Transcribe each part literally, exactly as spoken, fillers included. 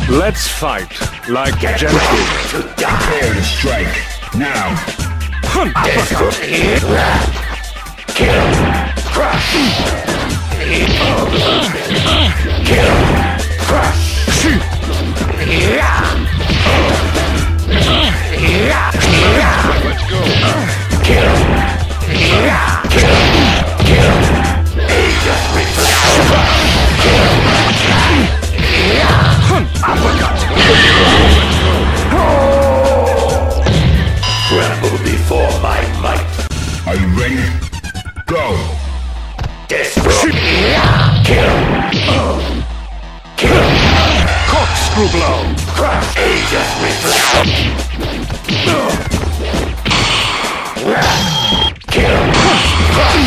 Let's fight like gentlemen. Prepare to strike. Now. Kill. Crush. Kill. Crush. Let's go. Kill. Kill. Kill. Aegis reflex. Kill. Uppercut. Tremble before my might. Are you ready? Go. Destroy. Kill. Kill. Corkscrew blow. Crush. Aegis reflex. Kill. Crush.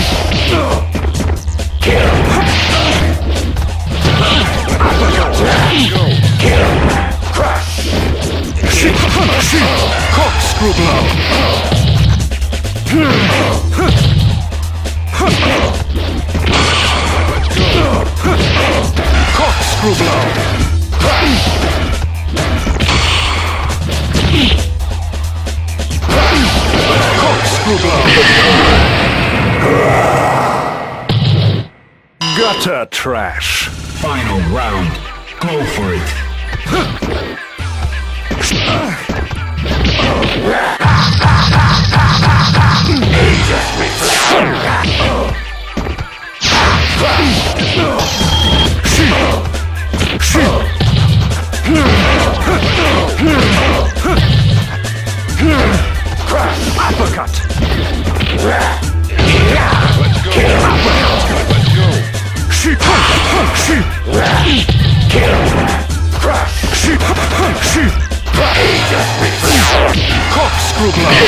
Kill. Kill. Crush. Corkscrew blow. Let's go. Corkscrew blow. Corkscrew blow. Gutter trash. Final round. Go for it. Aegis reflex. Crush. Uppercut. Let's go. Kill. Let's go. She she Kill. Crush. she she Aegis reflex. corkscrew blow.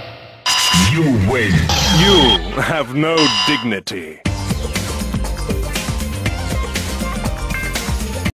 You win. You have no dignity.